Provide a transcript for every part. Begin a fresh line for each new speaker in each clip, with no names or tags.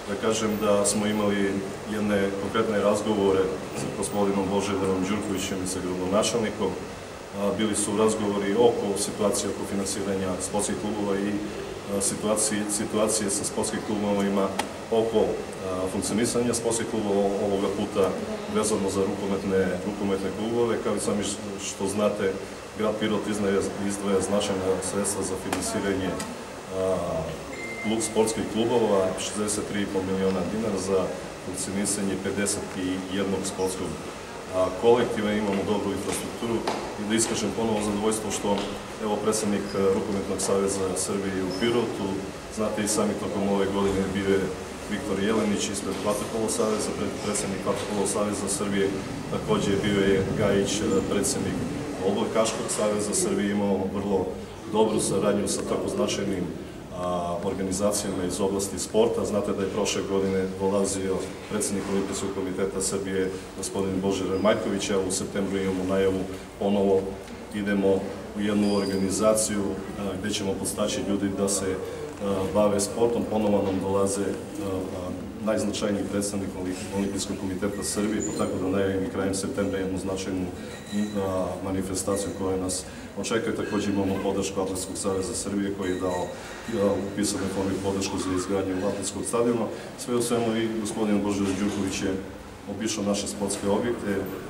da kažem da smo imali jedne konkretne razgovore sa gospodinom Božidarom Đurkovićem i sa gradonačelnikom. Bili su razgovori oko situacije oko finansiranja sportskih klubova i situacije sa sportskim klubovima oko funkcionisanja sportskih klubova ovoga puta vezano za rukometne klubove. Kao i sami što znate, grad Pirot izdvaja značajna sredstva za finansiranje sportskih klubova, 63,5 miliona dinara za funkcionisanje 51 sportskog kolektiva, imamo dobru infrastrukturu i da iskažem ponovo zadovoljstvo što, evo, predsednik Rukometnog saveza Srbije u Pirotu, znate i sami tokom ove godine bio je Viktor Jelenić ispred Vaterpolo saveza, predsednik Vaterpolo saveza Srbije, takođe bio je Gajić, predsednik Odbojkaškog saveza Srbije, imamo vrlo dobru saradnju sa tako značajnim organizacijama iz oblasti sporta. Znate da je prošle godine dolazio predsednik Olimpijskog komiteta Srbije, gospodin Božidar Maljković, a u septembru imamo najavu, ponovo idemo u jednu organizaciju gde ćemo podstaći ljudi da se bave sportom, ponovo nam dolaze najznačajniji predstavnik Olimpijskog komiteta Srbije, pa tako da najavim i krajem septembra jednu značajnu manifestaciju koja nas očekuje. Takođe imamo podršku Atletskog saveza Srbije koji je dao u pisanoj formi podršku za izgradnju atletskog stadiona. Sve u svemu i gospodin Božidar Đurković je obišao naše sportske objekte.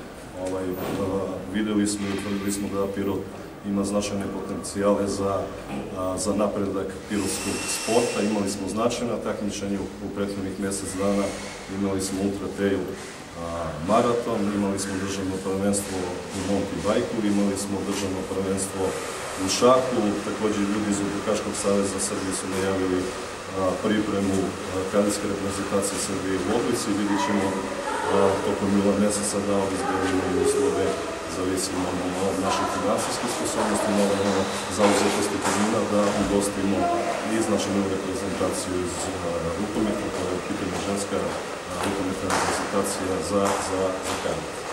Videli smo i utvrdili smo da Pirot ima značajne potencijale za napredak pirotskog sporta. Imali smo značajna takmičenja u prethodnih mesec dana, imali smo ultra trail maraton, imali smo državno prvenstvo u mountain bajku, imali smo državno prvenstvo u šahu, takođe ljudi iz Odbojkaškog saveza Srbije su najavili pripremu kadetske reprezentacije Srbije u odbojci. Vidjet ćemo tokom jula meseca da obezbedimo uslove zavisimo od naših finansijskih sposobnosti, naravno zauzetosti termina da ugostimo i značajnu reprezentaciju iz rukometa, koja je pitanje ženska rukometna reprezentacija za kadet.